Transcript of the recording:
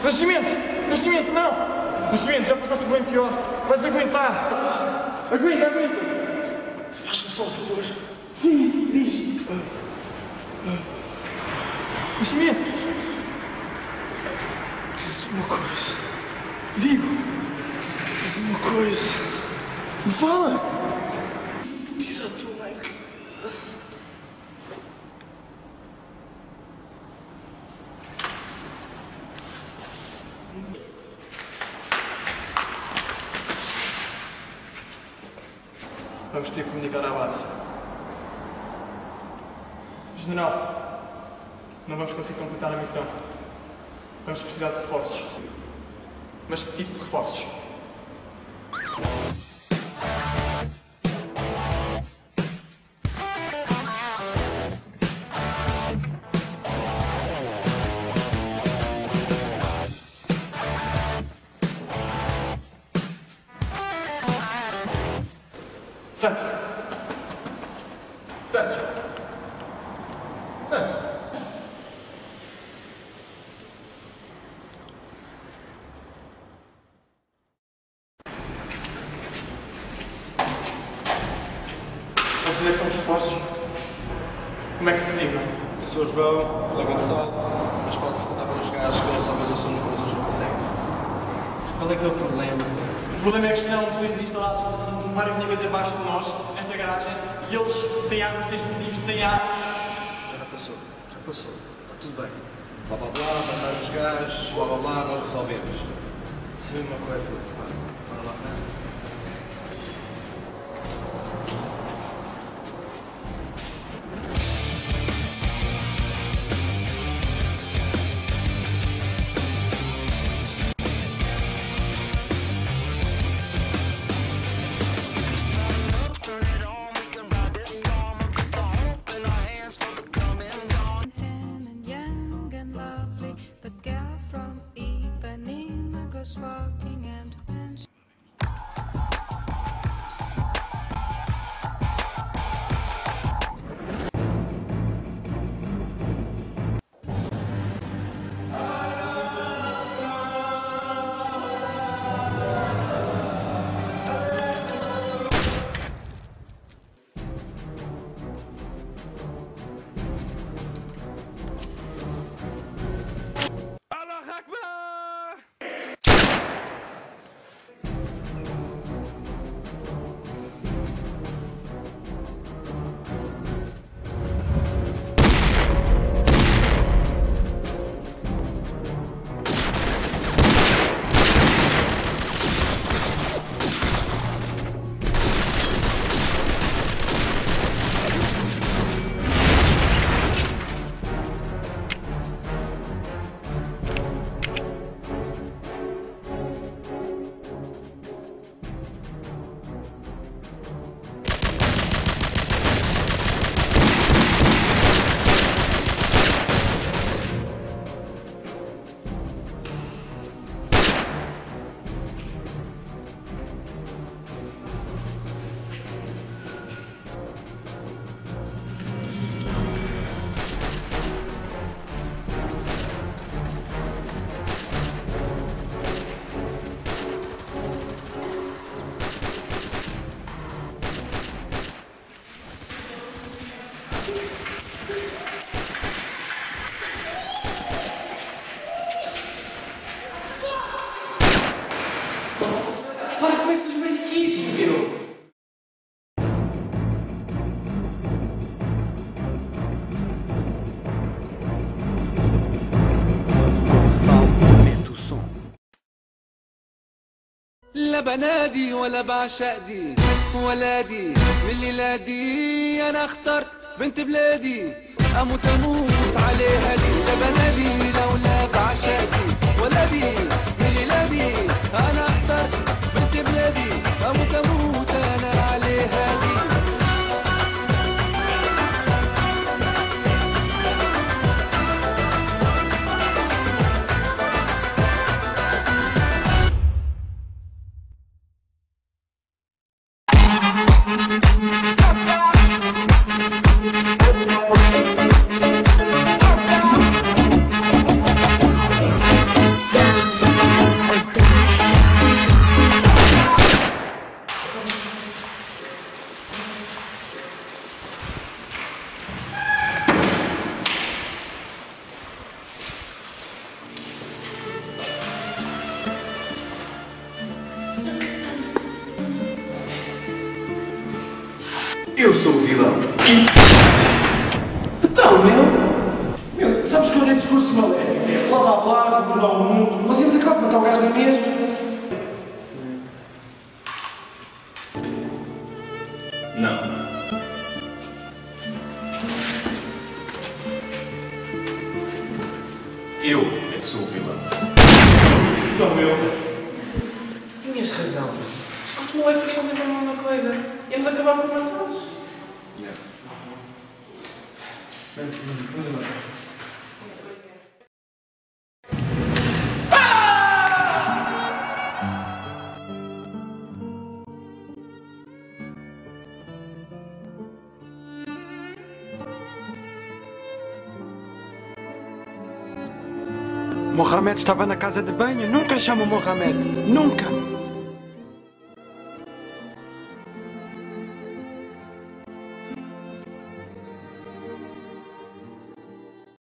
Nascimento! Nascimento, não! Nascimento, já passaste bem pior. Vais aguentar. Aguenta, aguenta. Faz-me só um favor. Sim, diz. Nascimento. Diz uma coisa. Digo. Diz uma coisa. Fala. Diz à tua mãe que... Vamos ter que comunicar à base. General, não vamos conseguir completar a missão. Vamos precisar de reforços. Mas que tipo de reforços? Santos! Santos! Santos! Vocês é que são os reforços? Como é que se designam? Eu sou o João, pela Gonçalo, mas pode estudar para os gajos que só vez assuntos para os outros não conseguem. Qual é que é o problema? O problema é que estão polícias instalados vários níveis abaixo de nós, nesta garagem, e eles têm armas, têm explosivos, têm armas. Já passou, está tudo bem. Blá blá blá, matar os gajos, blá blá blá, nós resolvemos. Isso é uma coisa, para lá. Walking and when she Para com essas mariquices, meu! Gonçalo aumenta o som. لا بنادي ولا بعشق دي ولادي من الليلة دي أنا اخترت بنت بلادي أموت أموت عليها دي لا بنادي لولا بعشق دي ولادي من الليلة دي أنا اخترت بنت بلادي أموت أموت أنا عليها دي down. Eu sou o vilão. Então, meu. Meu, sabes que eu odeio discursos maléficos? É blá blá blá, governar o mundo. Nós íamos acabar por matar o gajo da mesma. Não. Eu é que sou o vilão. Então, meu. Tu tinhas razão. Os maléficos são sempre a mesma coisa. Íamos acabar por matá-los. Mohamed estava na casa de banho. Nunca chamo Mohamed. Nunca.